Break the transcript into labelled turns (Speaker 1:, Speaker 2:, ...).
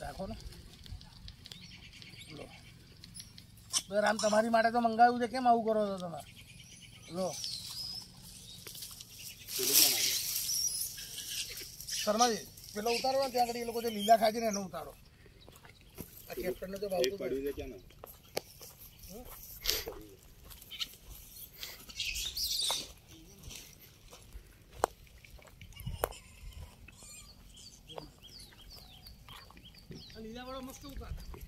Speaker 1: રાખો ને લો રામ તમારી માટે તો મંગાવ્યું છે કેમ આવું કરો છો તમે લો શર્માજી પેલો ઉતારો ને ત્યાં આગળ એ લોકો જે લીલા ખાય છે ને એનો ઉતારો આ કેપ્ટનને તો ભાવતું પડ્યું છે ક્યાં લીલા વાળો મસ્ત ઉતાર